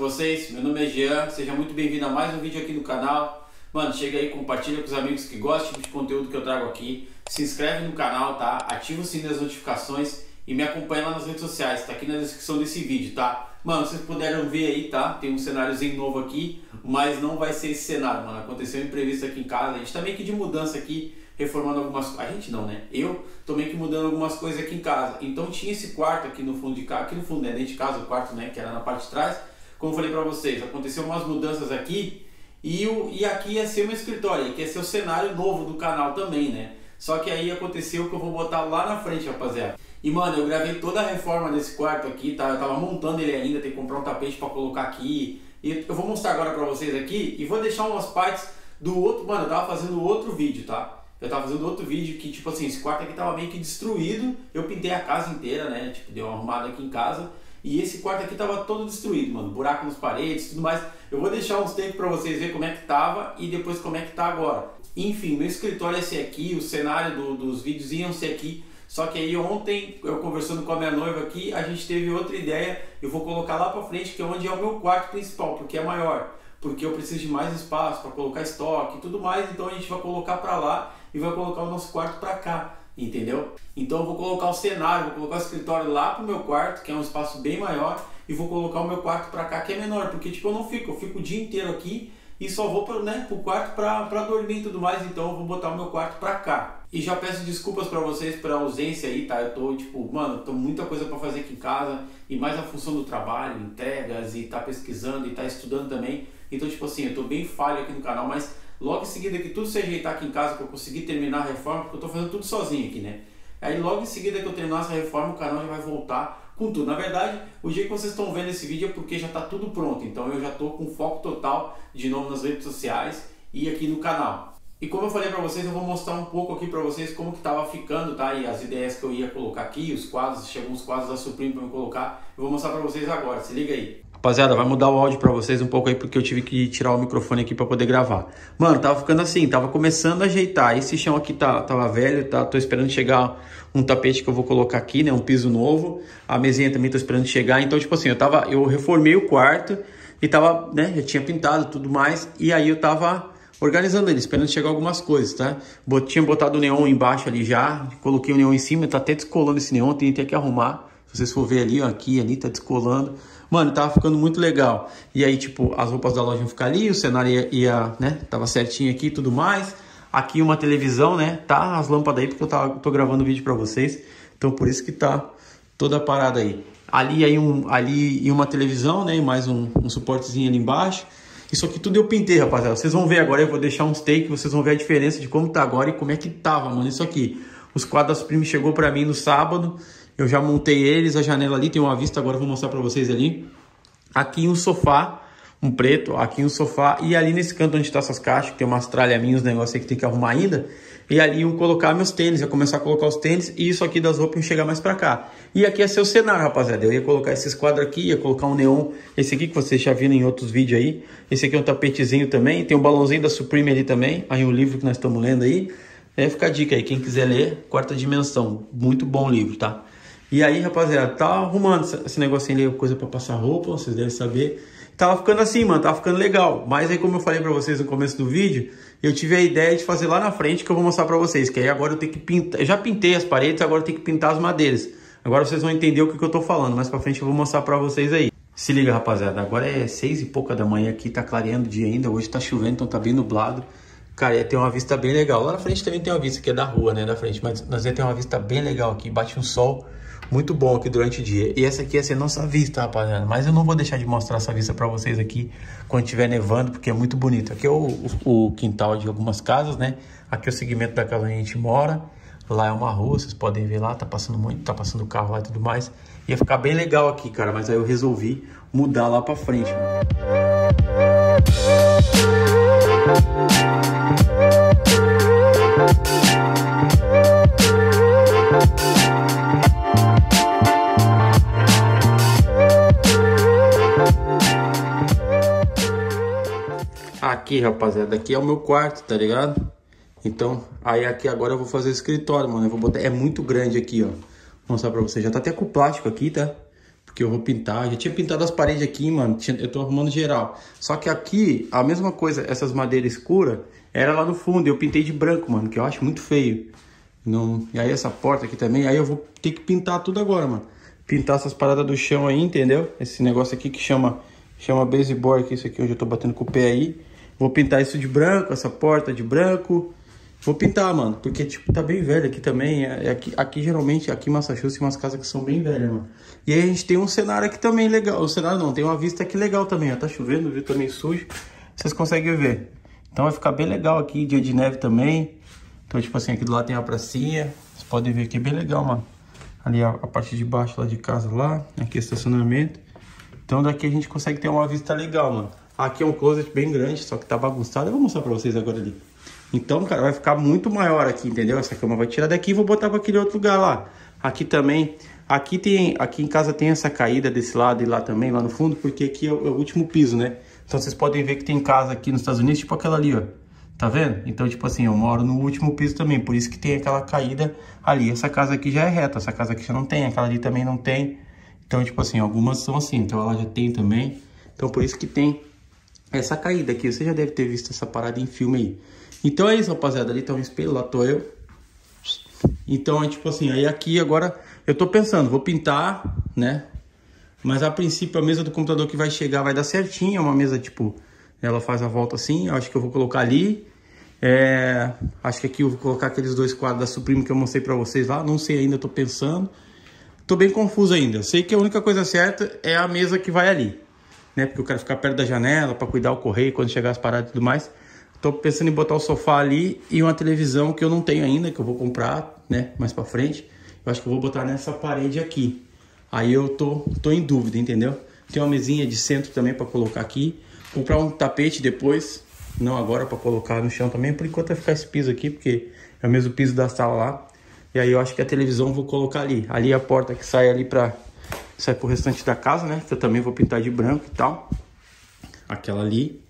vocês? Meu nome é Jean, seja muito bem-vindo a mais um vídeo aqui no canal. Mano, chega aí, compartilha com os amigos que gostam de conteúdo que eu trago aqui. Se inscreve no canal, tá? Ativa o sininho das notificações e me acompanha lá nas redes sociais, tá aqui na descrição desse vídeo, tá? Mano, vocês puderam ver aí, tá? Tem um cenáriozinho novo aqui, mas não vai ser esse cenário, mano. Aconteceu um imprevisto aqui em casa, a gente tá meio que de mudança aqui, reformando algumas coisas. A gente não, né? Eu tô meio que mudando algumas coisas aqui em casa. Então tinha esse quarto aqui no fundo de casa, aqui no fundo, né? Dentro de casa, o quarto, né? Que era na parte de trás. Como eu falei pra vocês, aconteceu umas mudanças aqui e aqui ia ser meu escritório, aqui ia ser o cenário novo do canal também, né? Só que aí aconteceu que eu vou botar lá na frente, rapaziada. E mano, eu gravei toda a reforma desse quarto aqui, tá? Eu tava montando ele ainda, tem que comprar um tapete pra colocar aqui. E eu vou mostrar agora pra vocês aqui e vou deixar umas partes do outro. Mano, eu tava fazendo outro vídeo, tá? Eu tava fazendo outro vídeo que, tipo assim, esse quarto aqui tava meio que destruído. Eu pintei a casa inteira, né? Tipo, dei uma arrumada aqui em casa. E esse quarto aqui tava todo destruído, mano. Buraco nas paredes, tudo mais. Eu vou deixar uns takes pra vocês verem como é que tava e depois como é que tá agora. Enfim, meu escritório é esse aqui, o cenário dos vídeos iam ser aqui. Só que aí ontem, eu conversando com a minha noiva aqui, a gente teve outra ideia. Eu vou colocar lá pra frente, que é onde é o meu quarto principal, porque é maior. Porque eu preciso de mais espaço para colocar estoque e tudo mais. Então a gente vai colocar pra lá e vai colocar o nosso quarto pra cá. Entendeu? Então eu vou colocar o cenário, vou colocar o escritório lá pro meu quarto, que é um espaço bem maior, e vou colocar o meu quarto pra cá, que é menor, porque tipo eu fico o dia inteiro aqui e só vou pro quarto pra dormir e tudo mais, então eu vou botar o meu quarto pra cá. E já peço desculpas pra vocês pela ausência aí, tá? Eu tô tipo, mano, tô muita coisa pra fazer aqui em casa, e mais a função do trabalho, entregas, e tá pesquisando, e tá estudando também. Então tipo assim, eu tô bem falho aqui no canal, mas logo em seguida que tudo se ajeitar aqui em casa, que eu conseguir terminar a reforma, porque eu tô fazendo tudo sozinho aqui, né? Aí logo em seguida que eu terminar essa reforma, o canal já vai voltar com tudo. Na verdade, o dia que vocês estão vendo esse vídeo é porque já tá tudo pronto. Então eu já tô com foco total de novo nas redes sociais e aqui no canal. E como eu falei pra vocês, eu vou mostrar um pouco aqui pra vocês como que tava ficando, tá? E as ideias que eu ia colocar aqui, os quadros, chegou uns quadros da Supreme pra eu colocar. Eu vou mostrar pra vocês agora, se liga aí. Rapaziada, vai mudar o áudio pra vocês um pouco aí, porque eu tive que tirar o microfone aqui pra poder gravar. Mano, tava ficando assim, tava começando a ajeitar. Esse chão aqui tava velho, tá? Tô esperando chegar um tapete que eu vou colocar aqui, né? Um piso novo. A mesinha também tô esperando chegar. Então, tipo assim, eu reformei o quarto e tava, né? Já tinha pintado tudo mais. E aí eu tava organizando ele, esperando chegar algumas coisas, tá? Tinha botado o neon embaixo ali já. Coloquei o neon em cima, tá até descolando esse neon, tem que arrumar. Se vocês for ver ali, ó, aqui, ali, tá descolando. Mano, tava ficando muito legal. E aí, tipo, as roupas da loja iam ficar ali, o cenário ia, né? Tava certinho aqui e tudo mais. Aqui uma televisão, né? Tá as lâmpadas aí, porque eu tô gravando vídeo pra vocês. Então, por isso que tá toda a parada aí. Ali ia uma televisão, né? E mais um suportezinho ali embaixo. Isso aqui tudo eu pintei, rapaziada. Vocês vão ver agora, eu vou deixar uns takes, vocês vão ver a diferença de como tá agora e como é que tava, mano. Isso aqui. Os quadros da Supreme chegou pra mim no sábado. Eu já montei eles, a janela ali tem uma vista, agora eu vou mostrar pra vocês ali. Aqui um sofá, um preto, aqui um sofá. E ali nesse canto onde tá essas caixas, que tem umas tralhas minhas, uns negócios aí que tem que arrumar ainda. E ali eu colocar meus tênis, eu começar a colocar os tênis. E isso aqui das roupas ia chegar mais pra cá. E aqui ia ser o cenário, rapaziada. Eu ia colocar esses quadros aqui, ia colocar um neon. Esse aqui que vocês já viram em outros vídeos aí. Esse aqui é um tapetezinho também. Tem um balãozinho da Supreme ali também. Aí um livro que nós estamos lendo aí. Fica a dica aí, quem quiser ler, Quarta Dimensão. Muito bom livro, tá? E aí, rapaziada, tá arrumando esse negocinho ali, coisa pra passar roupa, vocês devem saber. Tava ficando assim, mano, tava ficando legal. Mas aí, como eu falei pra vocês no começo do vídeo, eu tive a ideia de fazer lá na frente, que eu vou mostrar pra vocês. Que aí agora eu tenho que pintar, eu já pintei as paredes, agora eu tenho que pintar as madeiras. Agora vocês vão entender o que eu tô falando, mais pra frente eu vou mostrar pra vocês aí. Se liga, rapaziada, agora é 6 e pouca da manhã aqui, tá clareando o dia ainda, hoje tá chovendo, então tá bem nublado. Cara, ia ter uma vista bem legal. Lá na frente também tem uma vista que é da rua, né, da frente. Mas nós ia ter uma vista bem legal aqui, bate um sol muito bom aqui durante o dia. E essa aqui ia ser nossa vista, rapaziada. Mas eu não vou deixar de mostrar essa vista pra vocês aqui quando estiver nevando, porque é muito bonito. Aqui é o quintal de algumas casas, né? Aqui é o segmento da casa onde a gente mora. Lá é uma rua, vocês podem ver lá, tá passando carro lá e tudo mais. Ia ficar bem legal aqui, cara, mas aí eu resolvi mudar lá pra frente, mano. Aqui, rapaziada, aqui é o meu quarto, tá ligado? Então, aí aqui agora eu vou fazer o escritório, mano. Eu vou botar, é muito grande aqui, ó. Vou mostrar pra vocês. Já tá até com plástico aqui, tá? Porque eu vou pintar. Já tinha pintado as paredes aqui, mano. Eu tô arrumando geral. Só que aqui, a mesma coisa, essas madeiras escuras, era lá no fundo. Eu pintei de branco, mano, que eu acho muito feio. Não... E aí essa porta aqui também. Aí eu vou ter que pintar tudo agora, mano. Pintar essas paradas do chão aí, entendeu? Esse negócio aqui que chama baseboard, que é isso aqui onde eu tô batendo com o pé aí. Vou pintar isso de branco, essa porta de branco. Vou pintar, mano, porque, tipo, tá bem velho aqui também. Aqui geralmente, aqui em Massachusetts, tem umas casas que são bem velhas, mano. E aí a gente tem um cenário aqui também legal. O cenário não, tem uma vista aqui legal também, ó. Tá chovendo, o viu também sujo. Vocês conseguem ver. Então vai ficar bem legal aqui, dia de neve também. Então, tipo assim, aqui do lado tem a pracinha. Vocês podem ver aqui, é bem legal, mano. Ali a parte de baixo lá de casa lá. Aqui é estacionamento. Então daqui a gente consegue ter uma vista legal, mano. Aqui é um closet bem grande, só que tá bagunçado. Eu vou mostrar pra vocês agora ali. Então, cara, vai ficar muito maior aqui, entendeu? Essa cama vai tirar daqui e vou botar pra aquele outro lugar lá. Aqui também. Aqui em casa tem essa caída desse lado e lá também, lá no fundo, porque aqui é o último piso, né? Então vocês podem ver que tem casa aqui nos Estados Unidos, tipo aquela ali, ó. Tá vendo? Então, tipo assim, eu moro no último piso também, por isso que tem aquela caída ali. Essa casa aqui já é reta, essa casa aqui já não tem, aquela ali também não tem. Então, tipo assim, algumas são assim, então ela já tem também. Então, por isso que tem essa caída aqui. Você já deve ter visto essa parada em filme aí. Então é isso, rapaziada. Ali tá um espelho, lá tô eu. Então é tipo assim, aí aqui agora eu tô pensando, vou pintar, né? Mas a princípio a mesa do computador que vai chegar vai dar certinho. É uma mesa tipo, ela faz a volta assim. Eu acho que eu vou colocar ali. Acho que aqui eu vou colocar aqueles dois quadros da Supreme que eu mostrei pra vocês lá. Não sei ainda, tô pensando. Tô bem confuso ainda. Eu sei que a única coisa certa é a mesa que vai ali, né? Porque eu quero ficar perto da janela pra cuidar o correio quando chegar as paradas e tudo mais. Tô pensando em botar o sofá ali e uma televisão que eu não tenho ainda, que eu vou comprar, né, mais pra frente. Eu acho que eu vou botar nessa parede aqui. Aí eu tô em dúvida, entendeu? Tem uma mesinha de centro também pra colocar aqui. Comprar um tapete depois, não agora, pra colocar no chão também. Por enquanto vai ficar esse piso aqui, porque é o mesmo piso da sala lá. E aí eu acho que a televisão eu vou colocar ali. Ali é a porta que sai ali sai pro restante da casa, né? Que eu também vou pintar de branco e tal. Aquela ali.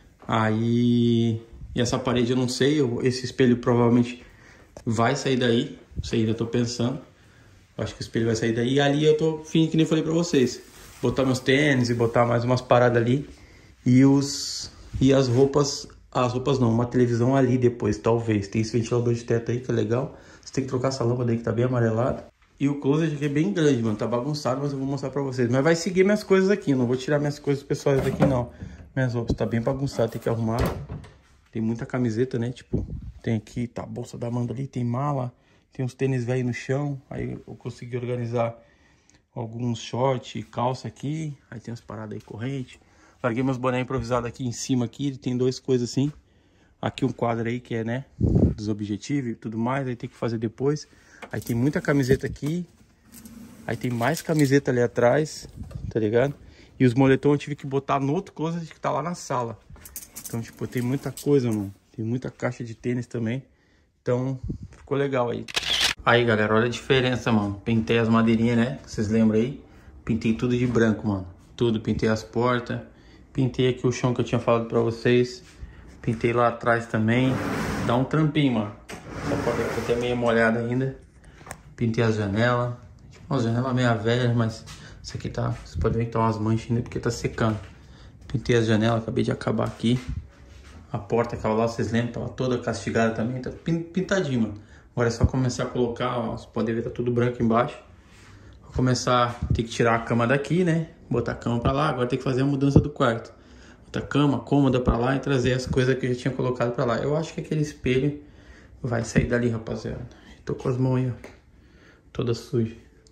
Aí, e essa parede eu não sei, esse espelho provavelmente vai sair daí, não sei, ainda tô pensando. Eu acho que o espelho vai sair daí. E ali eu tô fim que nem falei pra vocês, botar meus tênis e botar mais umas paradas ali. E as roupas não, uma televisão ali depois, talvez. Tem esse ventilador de teto aí que é legal. Você tem que trocar essa lâmpada aí que tá bem amarelada. E o closet aqui é bem grande, mano, tá bagunçado, mas eu vou mostrar pra vocês. Mas vai seguir minhas coisas aqui, eu não vou tirar minhas coisas pessoais daqui não. Minhas roupas tá bem bagunçado, tem que arrumar. Tem muita camiseta, né? Tipo, tem aqui, tá a bolsa da Amanda ali, tem mala, tem uns tênis velhos no chão. Aí eu consegui organizar alguns shorts e calça aqui. Aí tem umas paradas aí, corrente. Larguei meus bonés improvisados aqui em cima aqui, tem duas coisas assim. Aqui um quadro aí que é, né, dos objetivos e tudo mais, aí tem que fazer depois. Aí tem muita camiseta aqui. Aí tem mais camiseta ali atrás, tá ligado? E os moletons eu tive que botar no outro closet que tá lá na sala. Então, tipo, tem muita coisa, mano. Tem muita caixa de tênis também. Então, ficou legal aí. Aí, galera, olha a diferença, mano. Pintei as madeirinhas, né? Vocês lembram aí? Pintei tudo de branco, mano. Tudo. Pintei as portas. Pintei aqui o chão que eu tinha falado pra vocês. Pintei lá atrás também. Dá um trampinho, mano. Essa porta aqui até meio molhada ainda. Pintei as janelas. Tipo, uma janela meio velha, mas... Isso aqui tá, vocês podem ver que tá umas manchas ainda porque tá secando. Pintei as janelas, acabei de acabar aqui. A porta que lá, vocês lembram, tava toda castigada também, tá pintadinho, mano. Agora é só começar a colocar, ó, vocês podem ver, tá tudo branco embaixo. Vou começar a ter que tirar a cama daqui, né? Botar a cama pra lá, agora tem que fazer a mudança do quarto. Botar a cama, cômoda pra lá e trazer as coisas que eu já tinha colocado pra lá. Eu acho que aquele espelho vai sair dali, rapaziada. Tô com as mãos aí, ó, todas sujas.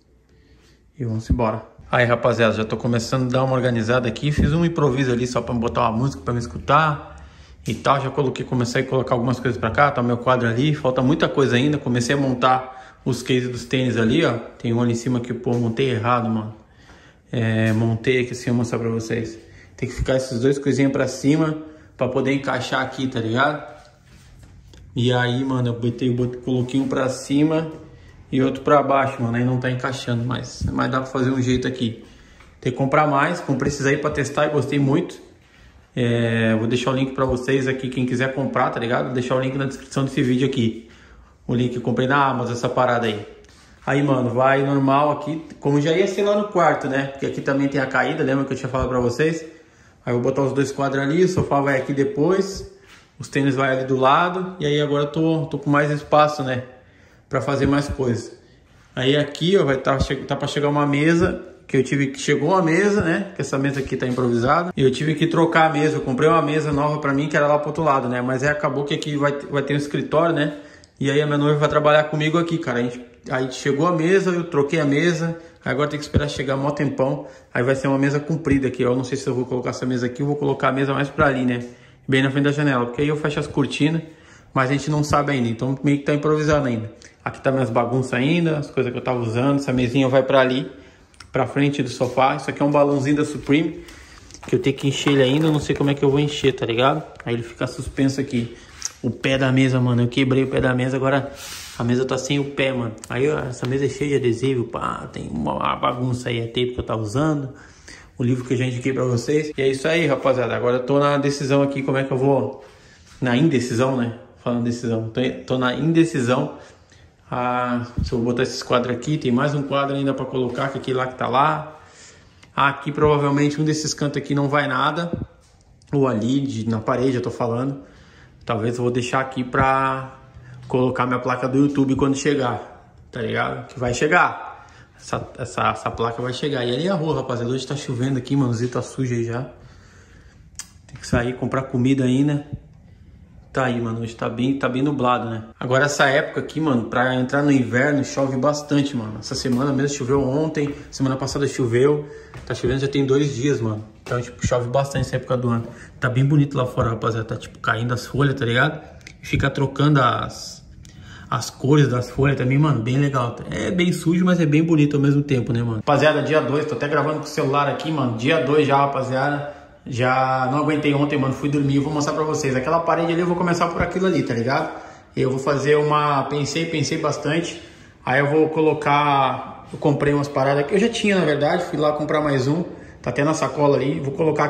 E vamos embora. Aí, rapaziada, já tô começando a dar uma organizada aqui. Fiz um improviso ali só pra botar uma música pra me escutar e tal. Já comecei a colocar algumas coisas pra cá. Tá o meu quadro ali, falta muita coisa ainda. Comecei a montar os cases dos tênis ali, ó. Tem um ali em cima que, pô, montei errado, mano. Montei aqui assim, vou mostrar pra vocês. Tem que ficar esses dois coisinhas pra cima pra poder encaixar aqui, tá ligado? E aí, mano, eu coloquei um pra cima e outro pra baixo, mano, aí não tá encaixando mais. Mas dá pra fazer um jeito aqui. Tem que comprar mais, comprei esses aí pra testar e gostei muito. Vou deixar o link pra vocês aqui, quem quiser comprar, tá ligado? Vou deixar o link na descrição desse vídeo aqui. O link que eu comprei na Amazon, essa parada aí. Aí, mano, vai normal aqui, como já ia ser lá no quarto, né? Porque aqui também tem a caída, lembra que eu tinha falado pra vocês? Aí eu vou botar os 2 quadros ali, o sofá vai aqui depois, os tênis vai ali do lado. E aí agora eu tô com mais espaço, né? Pra fazer mais coisas. Aí aqui, ó, vai tá pra chegar uma mesa, chegou uma mesa, né? Que essa mesa aqui tá improvisada. E eu tive que trocar a mesa, eu comprei uma mesa nova pra mim, que era lá pro outro lado, né? Mas aí acabou que aqui vai ter um escritório, né? E aí a minha noiva vai trabalhar comigo aqui, cara. Aí chegou a mesa, eu troquei a mesa. Agora tem que esperar chegar mó tempão. Aí vai ser uma mesa comprida aqui, ó. Eu não sei se eu vou colocar essa mesa aqui ou vou colocar a mesa mais pra ali, né? Bem na frente da janela. Porque aí eu fecho as cortinas. Mas a gente não sabe ainda. Então meio que tá improvisando ainda. Aqui tá minhas bagunças ainda. As coisas que eu tava usando. Essa mesinha vai pra ali. Pra frente do sofá. Isso aqui é um balãozinho da Supreme. Que eu tenho que encher ele ainda. Eu não sei como é que eu vou encher, tá ligado? Aí ele fica suspenso aqui. O pé da mesa, mano. Eu quebrei o pé da mesa. Agora a mesa tá sem o pé, mano. Aí ó, essa mesa é cheia de adesivo. Pá, tem uma bagunça aí. É tape que eu tava usando. O livro que eu já indiquei pra vocês. E é isso aí, rapaziada. Agora eu tô na decisão aqui. Como é que eu vou... Na indecisão, né? Falando decisão. Tô na indecisão. Se eu vou botar esses quadros aqui. Tem mais um quadro ainda pra colocar. Que aquele lá que tá lá. Aqui provavelmente um desses cantos aqui não vai nada. Ou ali, na parede eu tô falando. Talvez eu vou deixar aqui pra colocar minha placa do YouTube quando chegar, tá ligado? Que vai chegar. Essa placa vai chegar. E ali é a rua, rapaziada. Hoje tá chovendo aqui, mano. O Zito tá sujo aí já. Tem que sair, comprar comida ainda. Tá aí, mano. Hoje tá bem nublado, né? Agora essa época aqui, mano, pra entrar no inverno chove bastante, mano. Essa semana mesmo choveu ontem. Semana passada choveu. Tá chovendo já tem 2 dias, mano. Então, tipo, chove bastante essa época do ano. Tá bem bonito lá fora, rapaziada. Tá, tipo, caindo as folhas, tá ligado? Fica trocando as cores das folhas também, mano. Bem legal. É bem sujo, mas é bem bonito ao mesmo tempo, né, mano? Rapaziada, dia 2. Tô até gravando com o celular aqui, mano. Dia 2 já, rapaziada. Já não aguentei ontem, mano. Fui dormir. Eu vou mostrar pra vocês. Aquela parede ali, eu vou começar por aquilo ali, tá ligado? Eu vou fazer uma... Pensei bastante. Aí eu vou colocar... Eu comprei umas paradas que eu já tinha, na verdade. Fui lá comprar mais um. Tá até na sacola ali. Vou colocar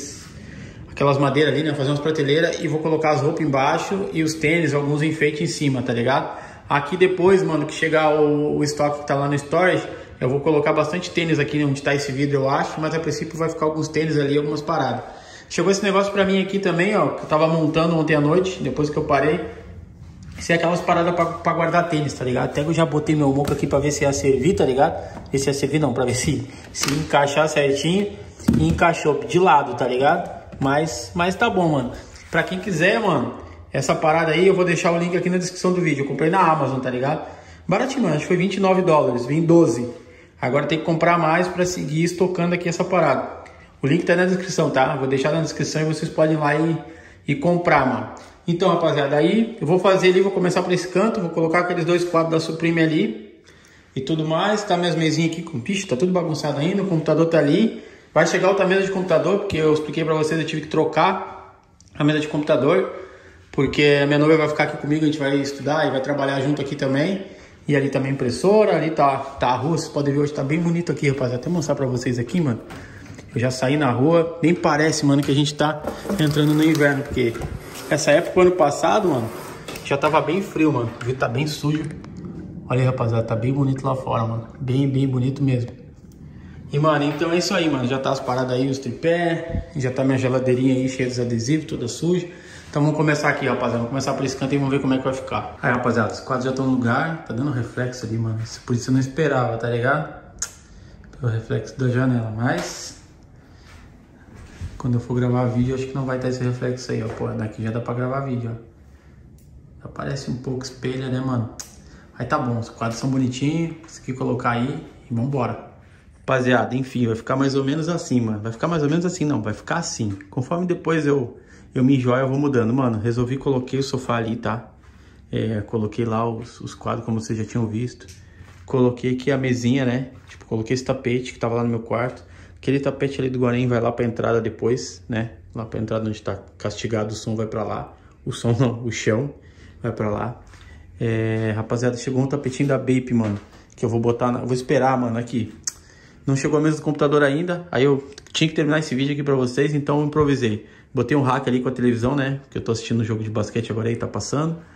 aquelas madeiras ali, né? Fazer umas prateleiras. E vou colocar as roupas embaixo. E os tênis, alguns enfeites em cima, tá ligado? Aqui depois, mano, que chegar o estoque que tá lá no storage, eu vou colocar bastante tênis aqui onde tá esse vidro, eu acho. Mas a princípio vai ficar alguns tênis ali, algumas paradas. Chegou esse negócio pra mim aqui também, ó. Que eu tava montando ontem à noite, depois que eu parei. Isso é aquelas paradas pra guardar tênis, tá ligado? Até que eu já botei meu moco aqui pra ver se ia servir, tá ligado? Ver se ia servir não, pra ver se encaixar certinho. E encaixou de lado, tá ligado? Mas tá bom, mano. Pra quem quiser, mano, essa parada aí, eu vou deixar o link aqui na descrição do vídeo. Eu comprei na Amazon, tá ligado? Baratinho, mano. Acho que foi $29. Vem 12. Agora tem que comprar mais pra seguir estocando aqui essa parada. O link tá na descrição, tá? Vou deixar na descrição e vocês podem ir lá e comprar, mano. Então, rapaziada, aí eu vou fazer ali, vou começar por esse canto, vou colocar aqueles 2 quadros da Supreme ali e tudo mais. Tá minhas mesinhas aqui com picho, tá tudo bagunçado ainda, o computador tá ali. Vai chegar outra mesa de computador, porque eu expliquei pra vocês, eu tive que trocar a mesa de computador, porque a minha noiva vai ficar aqui comigo, a gente vai estudar e vai trabalhar junto aqui também. E ali também impressora, ali tá a rua, vocês podem ver hoje tá bem bonito aqui, rapaziada. Até mostrar pra vocês aqui, mano. Eu já saí na rua, nem parece, mano, que a gente tá entrando no inverno, porque essa época, ano passado, mano, já tava bem frio, mano. O vídeo tá bem sujo. Olha aí, rapaziada, tá bem bonito lá fora, mano. Bem bonito mesmo. E, mano, então é isso aí, mano. Já tá as paradas aí, os tripé. Já tá minha geladeirinha aí, cheia dos adesivos, toda suja. Então vamos começar aqui, rapaziada. Vamos começar por esse canto e vamos ver como é que vai ficar. Aí, rapaziada, os quadros já estão no lugar. Tá dando reflexo ali, mano. Por isso eu não esperava, tá ligado? Pelo reflexo da janela, mas... Quando eu for gravar vídeo, acho que não vai ter esse reflexo aí, ó. Pô, daqui já dá pra gravar vídeo, ó. Já parece um pouco espelha, né, mano? Aí tá bom, os quadros são bonitinhos. Consegui colocar aí e vambora. Rapaziada, enfim, vai ficar mais ou menos assim, mano. Vai ficar mais ou menos assim, não. Vai ficar assim. Conforme depois eu me enjoio, eu vou mudando. Mano, resolvi, coloquei o sofá ali, tá? Coloquei lá os quadros, como vocês já tinham visto. Coloquei aqui a mesinha, né? Tipo, coloquei esse tapete que tava lá no meu quarto. Aquele tapete ali do Guarém vai lá pra entrada depois, né? Lá pra entrada onde tá castigado, o som vai pra lá. O som não, o chão vai pra lá. Rapaziada, chegou um tapetinho da Bape, mano. Que eu vou botar, vou esperar, mano, aqui. Não chegou a mesa do computador ainda. Aí eu tinha que terminar esse vídeo aqui pra vocês, então eu improvisei. Botei um rack ali com a televisão, né? Que eu tô assistindo um jogo de basquete agora aí, tá passando.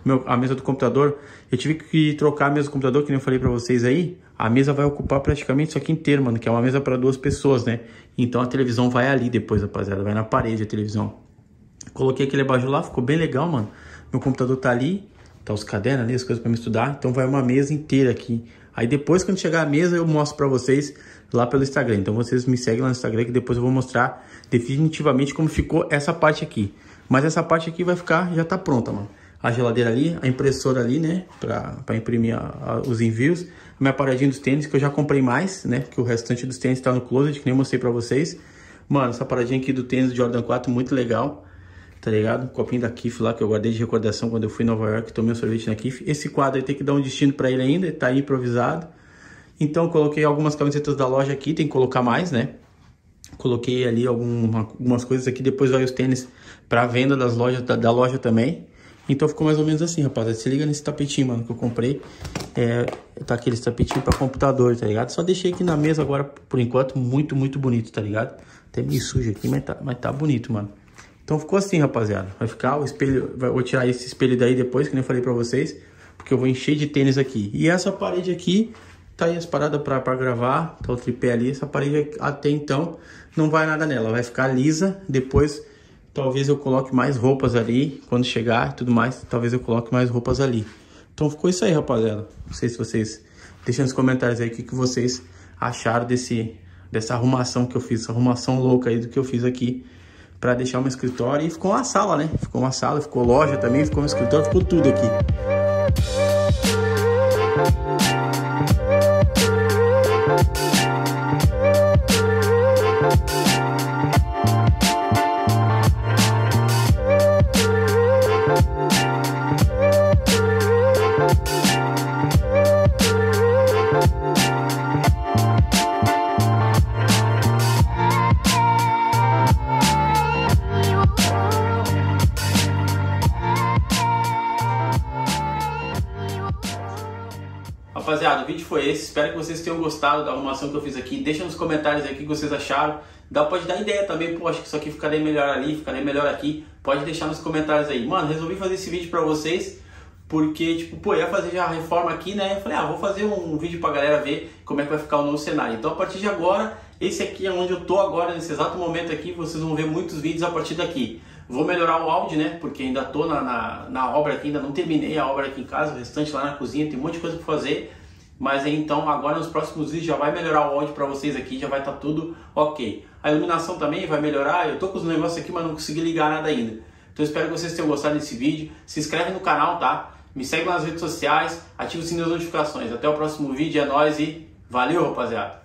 a mesa do computador, eu tive que trocar a mesa do computador, que nem eu falei pra vocês aí. A mesa vai ocupar praticamente isso aqui inteiro, mano, que é uma mesa pra 2 pessoas, né? Então a televisão vai ali depois, rapaziada, vai na parede a televisão. Coloquei aquele abajur lá, ficou bem legal, mano. Meu computador tá ali, tá os cadernos ali, as coisas pra me estudar. Então vai uma mesa inteira aqui. Aí depois, quando chegar a mesa, eu mostro pra vocês lá pelo Instagram. Então vocês me seguem lá no Instagram, que depois eu vou mostrar definitivamente como ficou essa parte aqui. Mas essa parte aqui vai ficar, já tá pronta, mano. A geladeira ali, a impressora ali, né, pra imprimir os envios. A minha paradinha dos tênis, que eu já comprei mais, né, porque o restante dos tênis tá no closet, que nem eu mostrei pra vocês. Mano, essa paradinha aqui do tênis do Jordan 4, muito legal, tá ligado? Copinho da Kif lá, que eu guardei de recordação quando eu fui em Nova York, tomei um sorvete na Kif. Esse quadro aí tem que dar um destino pra ele ainda, tá aí improvisado. Então, coloquei algumas camisetas da loja aqui, tem que colocar mais, né? Coloquei ali algumas coisas aqui, depois vai os tênis pra venda das lojas, da loja também. Então ficou mais ou menos assim, rapaziada. Se liga nesse tapetinho, mano, que eu comprei. Tá aqueles tapetinhos pra computador, tá ligado? Só deixei aqui na mesa agora, por enquanto, muito, muito bonito, tá ligado? Até meio sujo aqui, mas tá bonito, mano. Então ficou assim, rapaziada. Vai ficar o espelho, vou tirar esse espelho daí depois, que nem eu falei pra vocês. Porque eu vou encher de tênis aqui. E essa parede aqui, tá aí as paradas pra gravar. Tá o tripé ali. Essa parede até então não vai nada nela. Vai ficar lisa. Depois talvez eu coloque mais roupas ali. Quando chegar e tudo mais, talvez eu coloque mais roupas ali. Então ficou isso aí, rapaziada. Não sei se vocês... Deixem nos comentários aí o que vocês acharam dessa arrumação que eu fiz. Essa arrumação louca aí do que eu fiz aqui. Pra deixar um escritório. E ficou uma sala, né? Ficou uma sala, ficou loja também. Ficou um escritório, ficou tudo aqui. Rapaziada, o vídeo foi esse, espero que vocês tenham gostado da arrumação que eu fiz aqui. Deixa nos comentários aí o que vocês acharam. Pode dar ideia também, pô, acho que isso aqui ficaria melhor ali, ficaria melhor aqui. Pode deixar nos comentários aí. Mano, resolvi fazer esse vídeo pra vocês porque, tipo, pô, ia fazer já a reforma aqui, né? Eu falei, vou fazer um vídeo pra galera ver como é que vai ficar o novo cenário. Então, a partir de agora, esse aqui é onde eu tô agora, nesse exato momento aqui. Vocês vão ver muitos vídeos a partir daqui. Vou melhorar o áudio, né? Porque ainda tô na obra aqui, ainda não terminei a obra aqui em casa. O restante lá na cozinha, tem um monte de coisa pra fazer. Mas aí, então, agora nos próximos vídeos já vai melhorar o áudio pra vocês aqui, já vai estar tudo ok. A iluminação também vai melhorar. Eu tô com os negócios aqui, mas não consegui ligar nada ainda. Então, espero que vocês tenham gostado desse vídeo. Se inscreve no canal, tá? Me segue nas redes sociais, ativa o sininho das notificações. Até o próximo vídeo, é nóis e valeu, rapaziada!